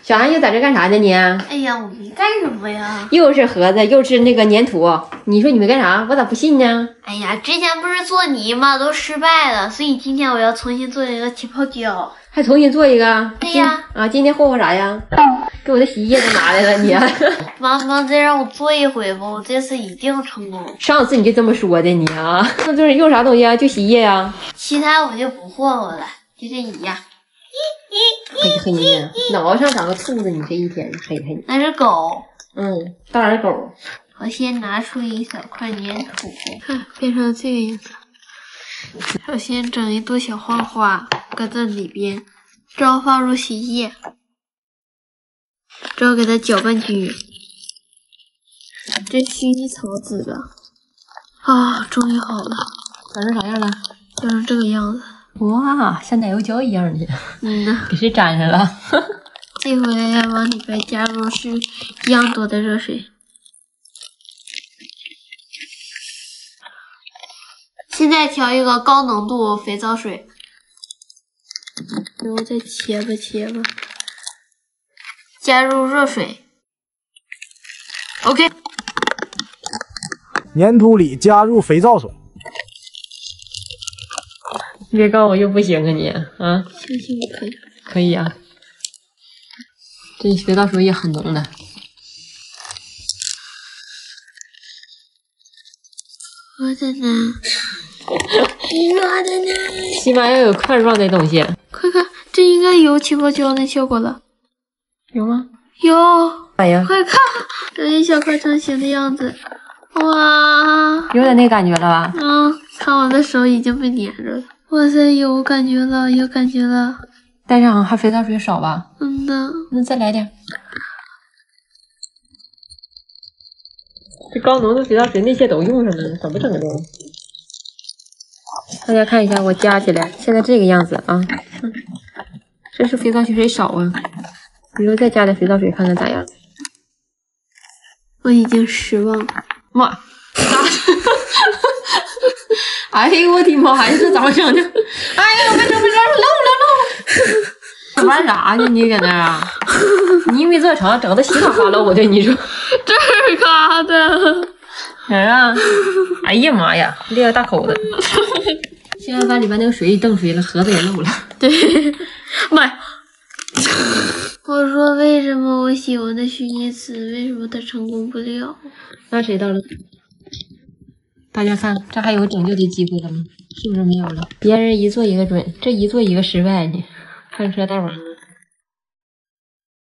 小韩又在这干啥呢你？ 哎呀，我没干什么呀。 又是盒子，又是那个粘土。你说你没干啥，我咋不信呢？ 哎呀，之前不是做泥吗？都失败了，所以今天我要重新做一个起泡胶。 还重新做一个？ 对呀。 今天霍霍啥呀？给我的洗衣液都拿来了你。 妈，再让我做一回吧，我这次一定成功。 上次你就这么说的你啊？那就是用啥东西啊？就洗衣液呀？ 其他我就不霍霍了，就这一样。 嘿呢，脑袋上长个兔子，你这一天嘿。 那是狗。 大耳狗。 我先拿出一小块粘土，看变成这个样子。首先整一朵小花花，搁这里边，之后放入洗衣液，之后给它搅拌均匀。这薰衣草籽了，终于好了， 长成啥样了？ 变成这个样子。 哇，像奶油胶一样的。给谁粘上了？ 这回往里边加入是一样多的热水。现在调一个高浓度肥皂水，然后再切吧，加入热水。OK。 粘土里加入肥皂水。 你别告诉我又不行啊你啊！ 相信我可以。 可以啊，这肥皂水也很浓的。 我的呢？ 起码要有块状的东西。 快看，这应该有起泡胶的效果了。 有吗？ 有。 哎呀， 快看，有一小块成型的样子。哇， 有点那感觉了吧？ 看我的手已经被粘着了。哇塞，有感觉了，有感觉了。 但是好像还肥皂水少吧？那再来点。这高浓度肥皂水那些都用上了，怎么整的？大家看一下，我加起来现在这个样子啊。这是肥皂水少啊，你说再加点肥皂水看看咋样？ 我已经失望了。 妈！哎呦我的妈呀，这咋整的？哎呀，别整，漏了！玩啥呢？你搁那啊？你没做成，整的稀里哗啦的，你说？ 这儿嘎的。 哪儿啊？哎呀妈呀，裂了大口子！现在把里边那个水瞪出来了，盒子也漏了。 对，妈呀！我说为什么我喜欢的薰衣草，为什么它成功不了？ 那谁到了？大家看，这还有拯救的机会了吗？是不是没有了？别人一做一个准，这一做一个失败呢，看车大王。